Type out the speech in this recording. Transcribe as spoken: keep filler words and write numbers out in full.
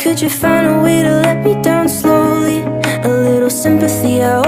Could you find a way to let me down slowly? A little sympathy, I